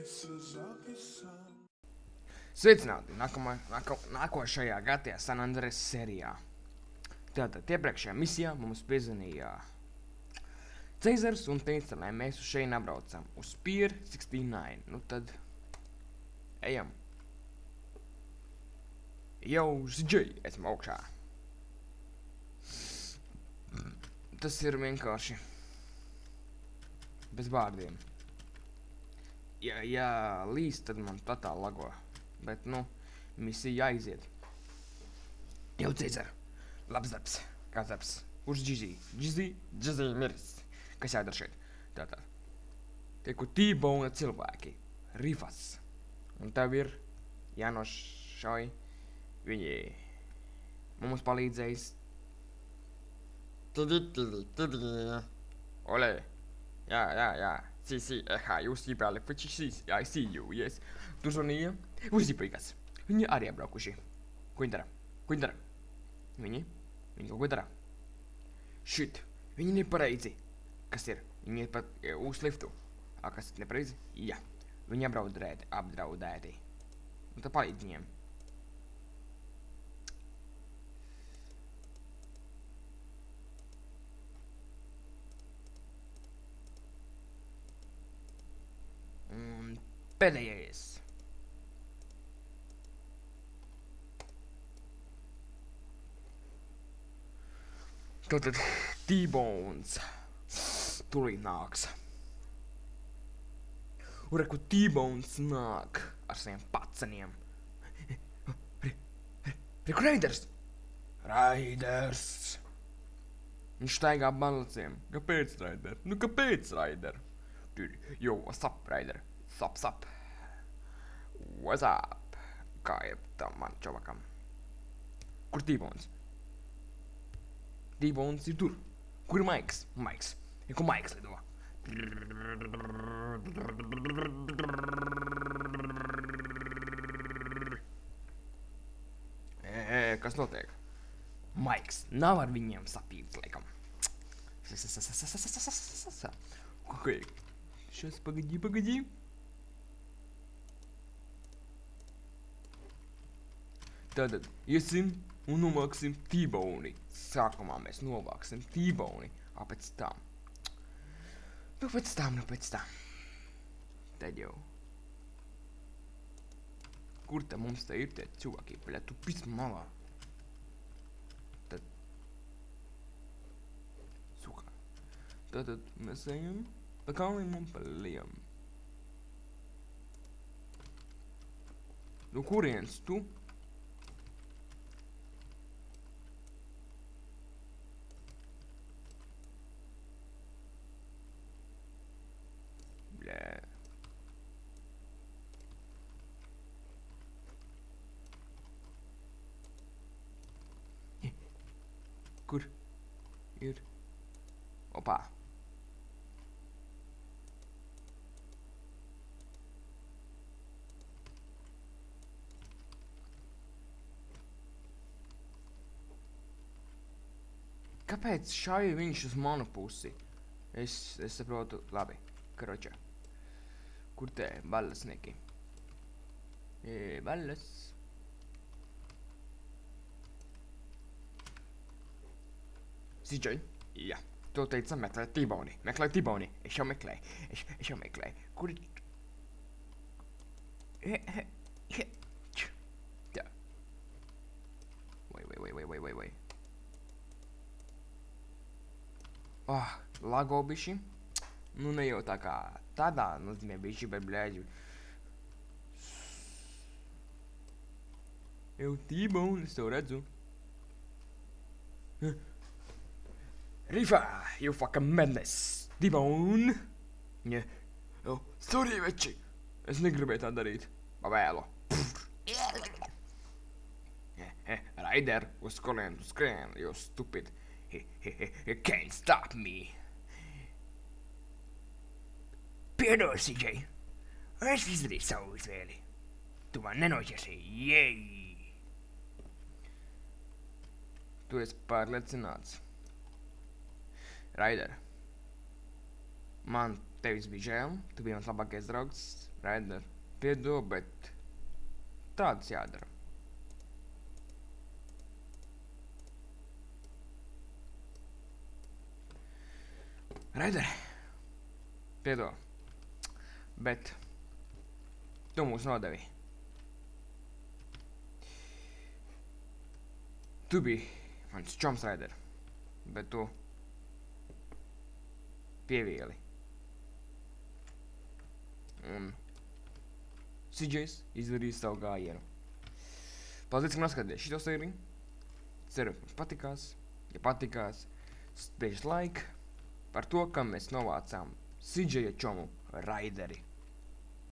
Sveicināti nākošajā GTA San Andreas sērijā. Tātad iepriekšējā misijā mums piezvanīja Ceizars un teica, lai mēs uz šeit apbraucam uz Pier 69. Nu tad ejam. Jau ZJ, esmu augšā. Tas ir vienkārši bez vārdiem. Ja līst, tad man totāli lago. Bet, nu, misija jāiziet. Jau Ceizar, labs darbs. Kāds darbs? Uz Džizī. Džizī miris. Kas jādara šeit? Tātad. Tieku T-Bone cilvēki. Rifas. Un tev ir jānošauj. Viņi mums palīdzējis. Olē. Jā. Sí, jūs ģipēli fičisīs. I see you, yes. Tu zvanīja uz ģipīgas. Viņi arī apbraukuši. Ko viņi dara? Viņi kaut ko dara. Shit, viņi nepareizi. Kas ir? Viņi ir pat uz liftu. Kas ir nepareizi? Jā. Viņi apdraudēti. Un tad palīdz viņiem. Un pēdējais. Tātad T-Bones tūlīt nāks. Un reku T-Bones nāk ar saviem paceniem. Reku Raiders! Viņš staigā balaciem. Kāpēc, Raider? Nu, kāpēc, Raider? Yo, what's up, Raider? Sup. What's up? Kā ir tam man čovakam? Kur T-Bones? T-Bones ir tur. Kur ir Maiks? Kur Maiks lido? Kas notiek? Maiks nav ar viņiem sapīts, laikam. Okei. Сейчас, погоди. Tātad, iesim un novāksim T-Bone. Sākumā mēs novāksim T-Bone, pēc tam. Nu, pēc tam. Tad jau. Kur te mums te ir tie cilvēki? Bļa, tu pis malā. Tad. Suka. Tātad, mēs ejam pa kalniem un pa lejam. Nu, kurienes tu? Bļē. Kur ir? Opā. Kāpēc šauj viņš uz manu pusi? Es saprotu, labi, karoča. Kur te ballasnieki? Ballas. CJ? Jā. Tu teica meklēt T-Bone. Es jau meklēju. Kur ir? Tā. Vai. Lago bišķi. Nu, ne jau tā kā tādā nozīmē bišķi, bet bļēģi. Jau T-Bone, es tev redzu. Rifa, you fucking madness. T-Bone. Oh, sorry, veči. Es negribēju tā darīt. Pavēlu. Raider, uz kolien tu skrien, you stupid. You can't stop me. Piedod, CJ. Es izdarīju savu izvēli. Tu man nenoķersīji, jei. Tu esi pārliecināts. Raider, man tevis bija žēl, tu biji mans labākais draugs, Raider, piedod, bet tāds jādara. Raider, piedod, bet tu mūs nodevi. Tu biji mans čoms, Raider, bet tu pievieli. Un CJs izdarīja savu gājienu. Paldies, ka noskaties šito sēriju. Ceru, ka jums patikās. Ja patikās, spiežat like par to, ka mēs novācām CJ čomu Raideri.